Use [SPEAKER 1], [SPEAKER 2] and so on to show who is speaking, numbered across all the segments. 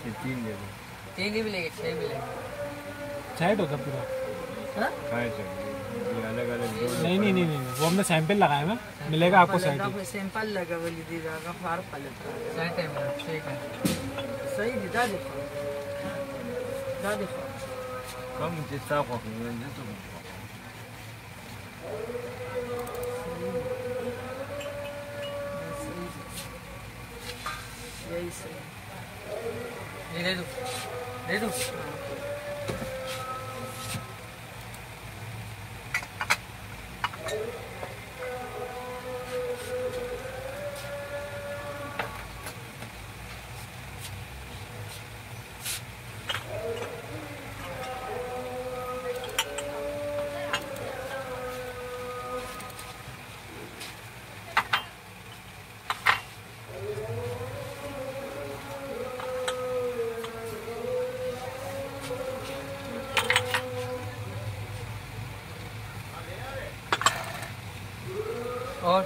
[SPEAKER 1] ये 3 दे दो।
[SPEAKER 2] 3 ही मिलेंगे, 6 मिलेंगे।
[SPEAKER 3] सेट होता पूरा।
[SPEAKER 1] हाँ सर, ये अलग अलग
[SPEAKER 3] नहीं, वो हमने सैंपल लगाया है, मिलेगा आपको सेट।
[SPEAKER 2] आपने सैंपल लगा वो दीजिएगा, फार पलट सेट है मेरा, ठीक है। सही दिखा देखो,
[SPEAKER 1] कम जितना खोखले हैं तो
[SPEAKER 2] यही सही। ये दे दो। और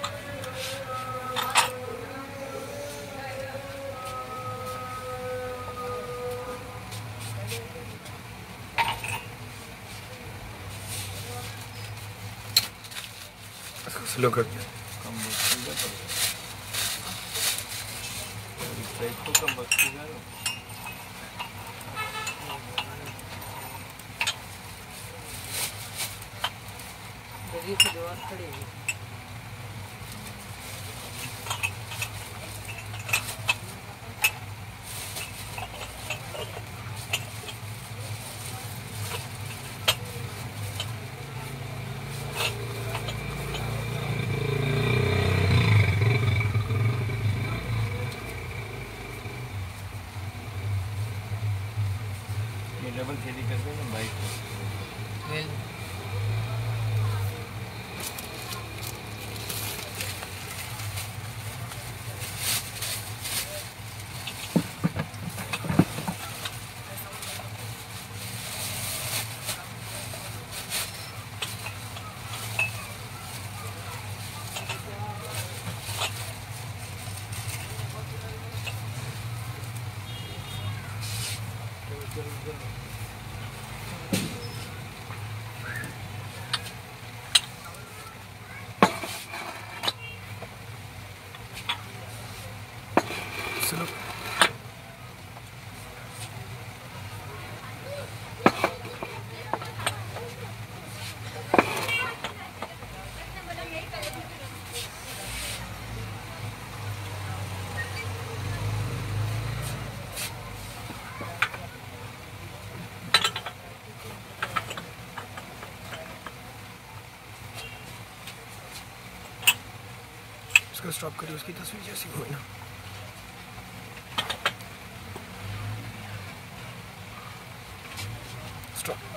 [SPEAKER 3] स्लो कर दिया।
[SPEAKER 1] कम मुश्किल है तो कम मुश्किल है।
[SPEAKER 2] जल्दी से दीवार खड़ी है।
[SPEAKER 1] डबल खेली करते हैं ना बाइक को।
[SPEAKER 3] चलो इसको स्टॉप करिए, उसकी तस्वीर जैसी हो ना। स्टॉप।